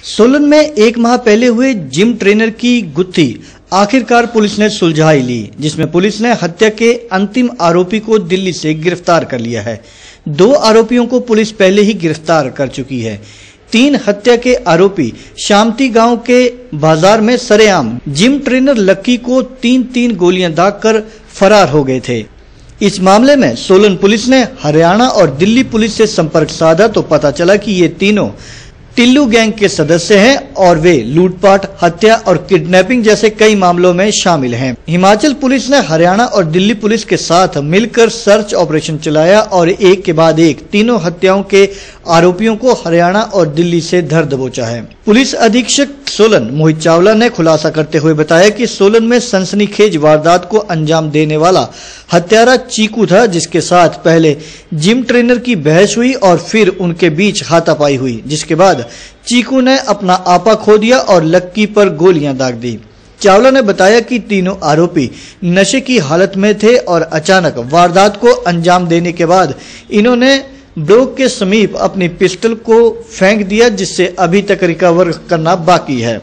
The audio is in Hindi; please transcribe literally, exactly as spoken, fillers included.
सोलन में एक माह पहले हुए जिम ट्रेनर की गुत्थी आखिरकार पुलिस ने सुलझाई ली, जिसमें पुलिस ने हत्या के अंतिम आरोपी को दिल्ली से गिरफ्तार कर लिया है। दो आरोपियों को पुलिस पहले ही गिरफ्तार कर चुकी है। तीन हत्या के आरोपी शामती गांव के बाजार में सरेआम जिम ट्रेनर लक्की को तीन तीन गोलियां दागकर फरार हो गए थे। इस मामले में सोलन पुलिस ने हरियाणा और दिल्ली पुलिस से संपर्क साधा तो पता चला कि ये तीनों टिल्लू गैंग के सदस्य हैं और वे लूटपाट, हत्या और किडनैपिंग जैसे कई मामलों में शामिल हैं। हिमाचल पुलिस ने हरियाणा और दिल्ली पुलिस के साथ मिलकर सर्च ऑपरेशन चलाया और एक के बाद एक तीनों हत्याओं के आरोपियों को हरियाणा और दिल्ली से धर दबोचा है। पुलिस अधीक्षक सोलन मोहित चावला ने खुलासा करते हुए बताया कि सोलन में सनसनीखेज वारदात को अंजाम देने वाला हत्यारा चीकू था, जिसके साथ पहले जिम ट्रेनर की बहस हुई और फिर उनके बीच हाथापाई हुई, जिसके बाद चीकू ने अपना आपा खो दिया और लक्की पर गोलियां दाग दी। चावला ने बताया कि तीनों आरोपी नशे की हालत में थे और अचानक वारदात को अंजाम देने के बाद इन्होंने ब्लॉक के समीप अपनी पिस्टल को फेंक दिया, जिससे अभी तक रिकवर करना बाकी है।